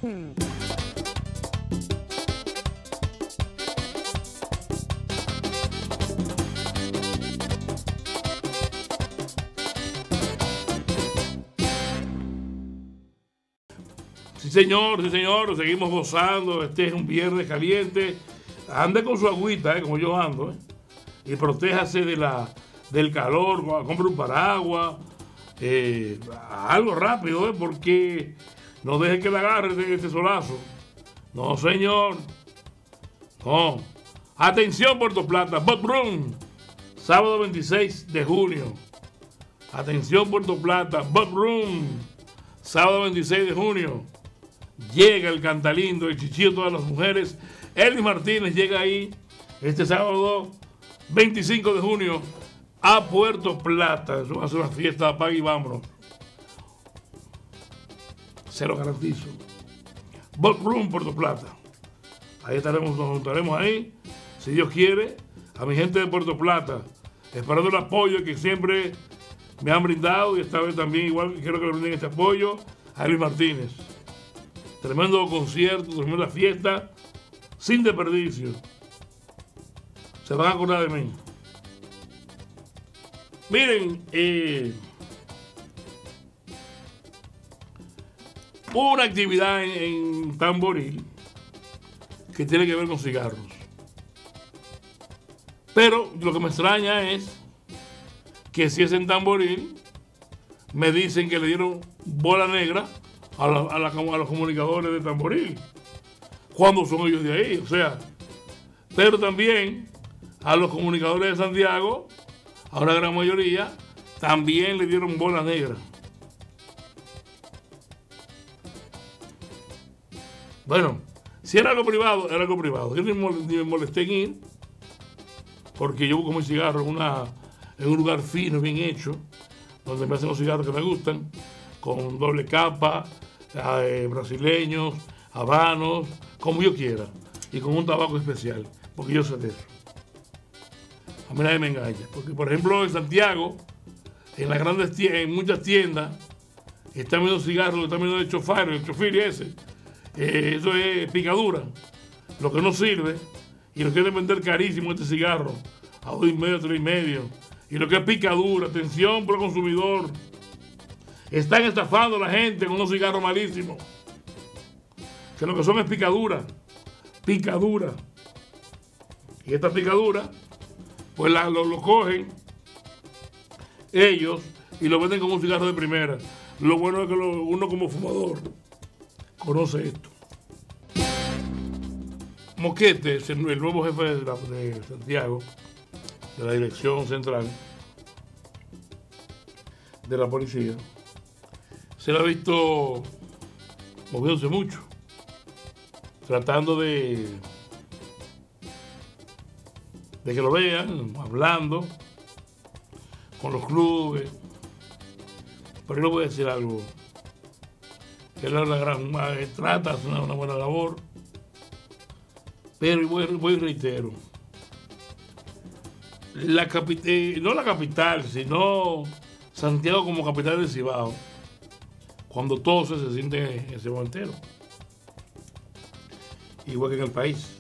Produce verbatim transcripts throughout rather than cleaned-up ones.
Sí, señor, sí, señor, seguimos gozando. Este es un viernes caliente. Ande con su agüita, eh, como yo ando, eh, y protéjase de la, del calor. Compre un paraguas, eh, algo rápido, eh, porque no deje que le agarre este, este solazo. No, señor. No. Atención, Puerto Plata. Bob Room, sábado veintiséis de junio. Atención, Puerto Plata. Bob Room, sábado veintiséis de junio. Llega el cantalindo, el chichillo de todas las mujeres. Elvis Martínez llega ahí este sábado veinticinco de junio a Puerto Plata. Eso va a ser una fiesta, apaga y vámonos. Se lo garantizo. Bob Room, Puerto Plata. Ahí estaremos, nos juntaremos ahí, si Dios quiere, a mi gente de Puerto Plata, esperando el apoyo que siempre me han brindado, y esta vez también igual quiero que le brinden este apoyo a Elvis Martínez. Tremendo concierto, tremenda fiesta, sin desperdicio. Se van a acordar de mí. Miren, eh, hubo una actividad en, en Tamboril que tiene que ver con cigarros. Pero lo que me extraña es que si es en Tamboril, me dicen que le dieron bola negra a, la, a, la, a los comunicadores de Tamboril, cuando son ellos de ahí, o sea, pero también a los comunicadores de Santiago, a una gran mayoría, también le dieron bola negra. Bueno, si era algo privado, era algo privado. Yo ni me molesté en ir, porque yo busco mi cigarro en, una, en un lugar fino, bien hecho, donde me hacen los cigarros que me gustan, con doble capa, eh, brasileños, habanos, como yo quiera, y con un tabaco especial, porque yo sé de eso. A mí nadie me engaña, porque por ejemplo en Santiago, en las grandes tiendas, en muchas tiendas, están viendo cigarros, están viendo el chofar, el chofiri ese, eh, eso es picadura, lo que no sirve, y lo quieren vender carísimo este cigarro, a dos y medio, tres y medio, y lo que es picadura, atención por el consumidor. Están estafando a la gente con unos cigarros malísimos, que lo que son es picadura, picadura. Y esta picadura, pues la, lo, lo cogen ellos y lo venden como un cigarro de primera. Lo bueno es que lo, uno como fumador conoce esto. Moquete, el nuevo jefe de, la, de Santiago, de la Dirección Central de la Policía, se lo ha visto moviéndose mucho, tratando de, de que lo vean, hablando con los clubes. Pero yo le voy a decir algo, que él es una gran, trata, es una, una buena labor, pero voy, voy y reitero, la capital, no la capital, sino Santiago como capital del Cibao, cuando todos se sienten en ese momento entero, igual que en el país.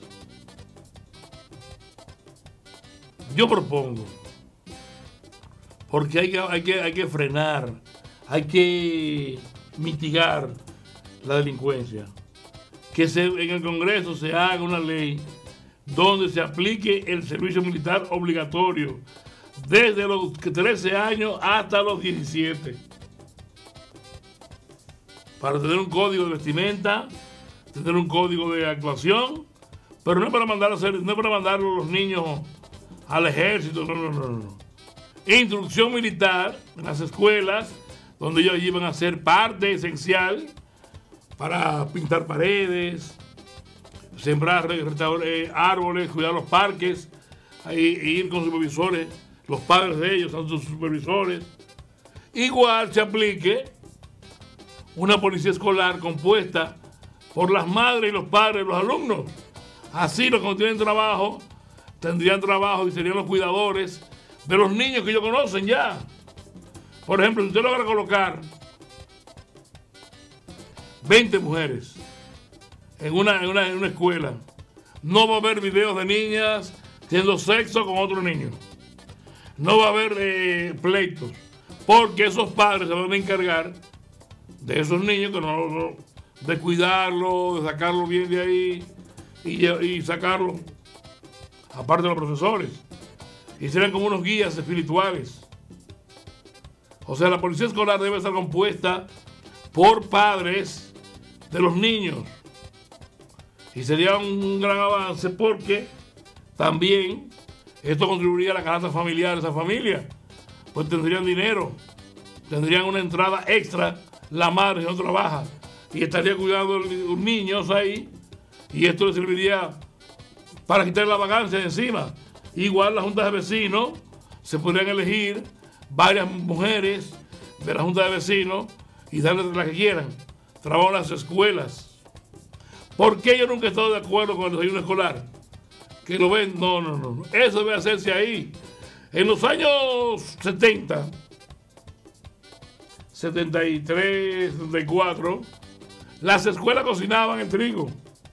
Yo propongo, porque hay que, hay que, hay que frenar, hay que mitigar la delincuencia, que se, en el Congreso se haga una ley donde se aplique el servicio militar obligatorio desde los trece años hasta los diecisiete, para tener un código de vestimenta, tener un código de actuación, pero no es para mandar a hacer, no es para mandar a los niños al ejército, no, no, no, no. Instrucción militar en las escuelas, donde ellos iban a ser parte esencial para pintar paredes, sembrar árboles, cuidar los parques, e ir con supervisores, los padres de ellos, son sus supervisores. Igual se aplique una policía escolar compuesta por las madres y los padres de los alumnos. Así los que no tienen trabajo tendrían trabajo y serían los cuidadores de los niños que ellos conocen ya. Por ejemplo, si usted logra colocar veinte mujeres en una, en una, en una escuela, no va a haber videos de niñas teniendo sexo con otros niños. No va a haber eh, pleitos, porque esos padres se van a encargar de esos niños, que no, no, de cuidarlo, de sacarlo bien de ahí y, y sacarlo, aparte de los profesores. Y serán como unos guías espirituales. O sea, la policía escolar debe estar compuesta por padres de los niños. Y sería un gran avance porque también esto contribuiría a la canasta familiar de esa familia. Pues tendrían dinero, tendrían una entrada extra, la madre no trabaja y estaría cuidando de los niños ahí, y esto le serviría para quitar la vacancia de encima. Igual las juntas de vecinos se podrían elegir varias mujeres de la junta de vecinos y darles la que quieran. Trabajo en las escuelas. ¿Por qué yo nunca he estado de acuerdo con el desayuno escolar? Que lo ven, no, no, no. Eso debe hacerse ahí. En los años setenta, setenta y tres, setenta y cuatro, las escuelas cocinaban el trigo.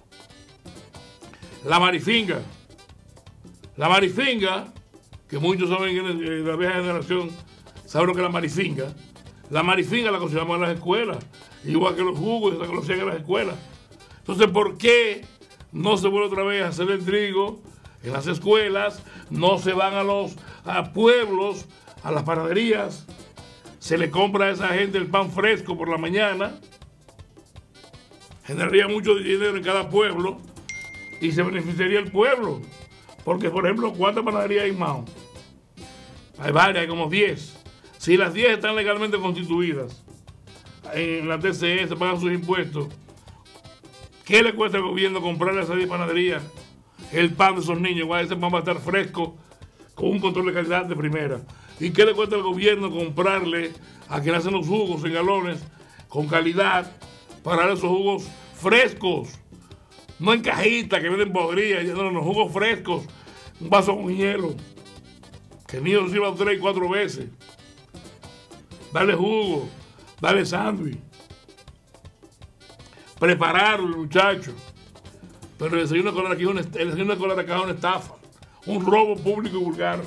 La marifinga. La marifinga, que muchos saben que la vieja generación saben lo que es la marifinga. La marifinga la cocinaban en las escuelas, igual que los jugos, se conocían en las escuelas. Entonces, ¿por qué no se vuelve otra vez a hacer el trigo en las escuelas? No se van a los a pueblos, a las panaderías, se le compra a esa gente el pan fresco por la mañana, generaría mucho dinero en cada pueblo y se beneficiaría el pueblo. Porque, por ejemplo, ¿cuántas panaderías hay más? Hay varias, hay como diez. Si las diez están legalmente constituidas, en la T C E se pagan sus impuestos, ¿qué le cuesta al gobierno comprarle a esas diez panaderías el pan de esos niños? Igual ese pan va a estar fresco, con un control de calidad de primera. ¿Y qué le cuesta al gobierno comprarle a quien hacen los jugos en galones con calidad para dar esos jugos frescos? No en cajitas que venden podridas, no, los jugos frescos, un vaso con hielo, que el niño se sirva tres y cuatro veces. Dale jugo, dale sándwich. Prepararlo, muchachos. Pero el desayuno escolar aquí es una, el desayuno escolar acá es una estafa, un robo público y vulgar.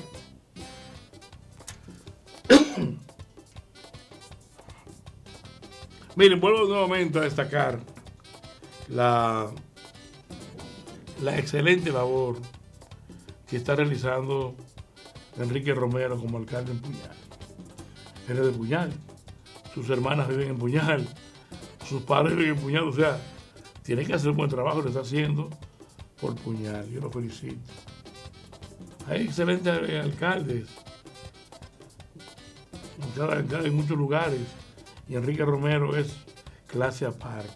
Miren, vuelvo nuevamente a destacar la, la excelente labor que está realizando Enrique Romero como alcalde en Puñal. Él es de Puñal, sus hermanas viven en Puñal, sus padres viven en Puñal, o sea, tiene que hacer un buen trabajo, lo está haciendo por Puñal, yo lo felicito. Hay excelentes alcaldes en, cada, en muchos lugares, y Enrique Romero es clase aparte.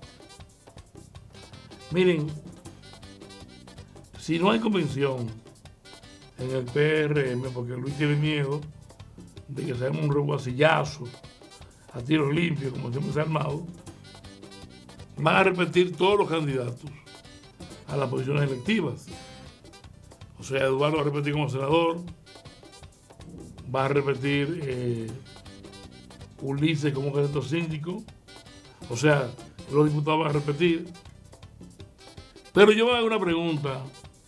Miren, si no hay convención en el P R M, porque Luis tiene miedo de que se haga un reguacillazo a tiros limpios, como siempre se ha armado, van a repetir todos los candidatos a las posiciones electivas. O sea, Eduardo va a repetir como senador, va a repetir eh, Ulises como candidato síndico, o sea, los diputados van a repetir. Pero yo me hago una pregunta.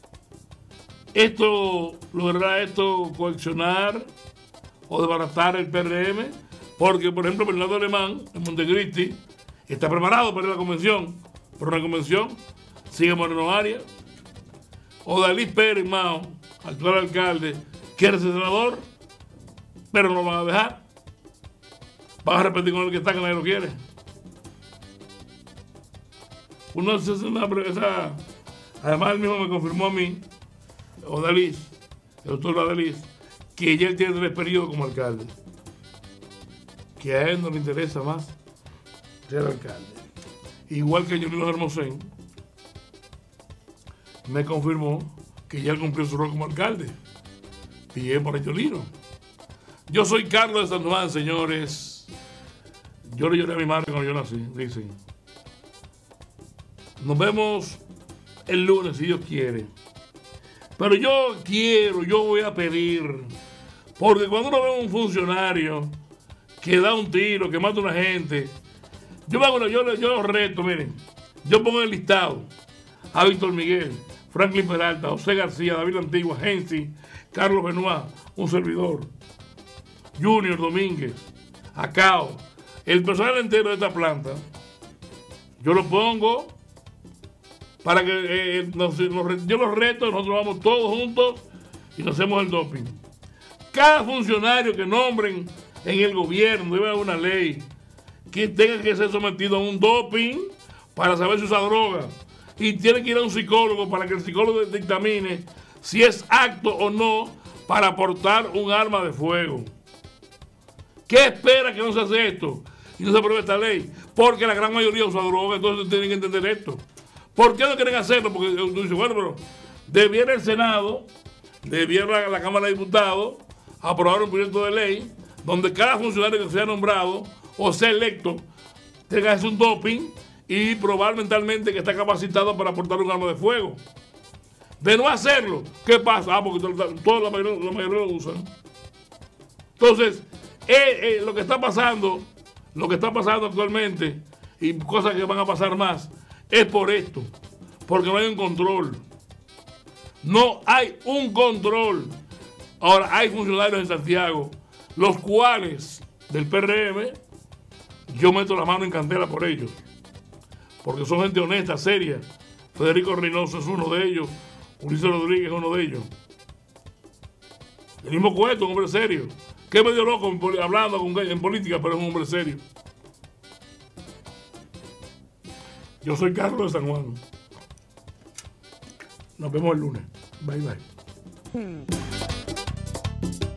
¿Esto logrará esto coaccionar o desbaratar el P R M? Porque, por ejemplo, Bernardo Alemán, en Montecristi, está preparado para ir a la convención, pero en la convención sigue Moreno Arias. Odalis Pérez Mao, actual alcalde, quiere ser senador, pero no lo van a dejar. Van a repetir con el que está, que nadie lo quiere. Uno hace una esa, además él mismo me confirmó a mí, Odalis, el doctor Odalis, que ya él tiene tres periodos como alcalde, que a él no le interesa más ser alcalde. Igual que Yolino Hermosén me confirmó que ya él cumplió su rol como alcalde. Bien por Yolino. Yo soy Carlos de San Juan, señores. Yo le lloré a mi madre cuando yo nací, dicen. Nos vemos el lunes, si Dios quiere. Pero yo quiero, yo voy a pedir, porque cuando uno ve a un funcionario que da un tiro, que mata a una gente, yo me hago, yo, yo los reto, miren, yo pongo el listado a Víctor Miguel, Franklin Peralta, José García, David La Antigua, Gensi, Carlos Benoit, un servidor, Junior Domínguez, Acao, el personal entero de esta planta, yo lo pongo para que eh, nos, nos, yo los reto, nosotros vamos todos juntos y nos hacemos el doping. Cada funcionario que nombren en el gobierno, debe haber una ley que tenga que ser sometido a un doping para saber si usa droga. Y tiene que ir a un psicólogo para que el psicólogo dictamine si es apto o no para portar un arma de fuego. ¿Qué espera que no se hace esto y no se apruebe esta ley? Porque la gran mayoría usa droga, entonces tienen que entender esto. ¿Por qué no quieren hacerlo? Porque tú dices, bueno, pero debiera el Senado, debiera la, la Cámara de Diputados aprobar un proyecto de ley donde cada funcionario que sea nombrado o sea electo tenga que hacer un doping y probar mentalmente que está capacitado para portar un arma de fuego. De no hacerlo, ¿qué pasa? Ah, porque todos la mayoría, la mayoría lo usan. Entonces, eh, eh, lo que está pasando, lo que está pasando actualmente, y cosas que van a pasar más, es por esto, porque no hay un control. No hay un control. Ahora, hay funcionarios en Santiago, los cuales, del P R M, yo meto la mano en candela por ellos, porque son gente honesta, seria. Federico Reynoso es uno de ellos, Ulises Rodríguez es uno de ellos. El mismo Cueto, un hombre serio, que es medio loco hablando con, en política, pero es un hombre serio. Yo soy Carlos de San Juan. Nos vemos el lunes. Bye, bye.